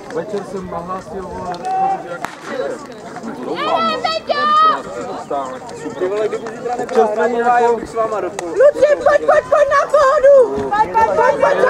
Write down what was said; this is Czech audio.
Večer jsem nahlásil Luci, pojď na pohodu! Pojď,